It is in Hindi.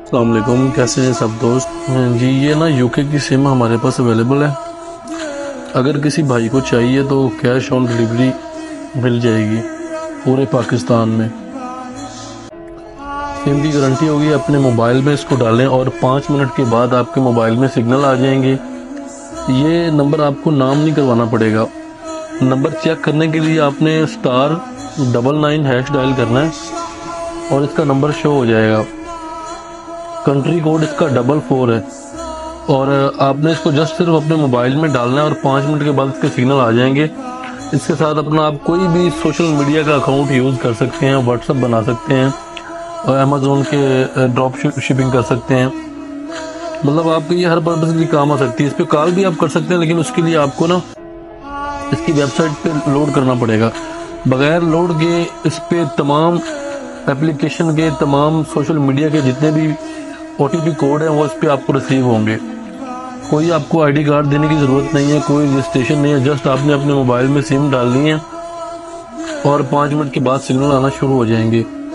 अस्सलाम वालेकुम, कैसे हैं सब दोस्त। जी ये ना यूके की सिम हमारे पास अवेलेबल है। अगर किसी भाई को चाहिए तो कैश ऑन डिलीवरी मिल जाएगी पूरे पाकिस्तान में। सिम की गारंटी होगी, अपने मोबाइल में इसको डालें और 5 मिनट के बाद आपके मोबाइल में सिग्नल आ जाएंगे। ये नंबर आपको नाम नहीं करवाना पड़ेगा। नंबर चेक करने के लिए आपने *99# डायल करना है और इसका नंबर शो हो जाएगा। कंट्री कोड इसका 44 है और आपने इसको जस्ट सिर्फ अपने मोबाइल में डालना है और 5 मिनट के बाद इसके सिग्नल आ जाएंगे। इसके साथ अपना आप कोई भी सोशल मीडिया का अकाउंट यूज़ कर सकते हैं, व्हाट्सएप बना सकते हैं और अमेज़ोन के ड्रॉप शिपिंग कर सकते हैं। मतलब आपको ये हर पर्पज़ के लिए काम आ सकती है। इस पर कॉल भी आप कर सकते हैं, लेकिन उसके लिए आपको ना इसकी वेबसाइट पे लोड करना पड़ेगा। बगैर लोड के इस पे तमाम एप्लीकेशन के, तमाम सोशल मीडिया के जितने भी OTP कोड है वो इस पे आपको रिसीव होंगे। कोई आपको ID कार्ड देने की ज़रूरत नहीं है, कोई रजिस्ट्रेशन नहीं है। जस्ट आपने अपने मोबाइल में सिम डालनी है और 5 मिनट के बाद सिग्नल आना शुरू हो जाएंगे।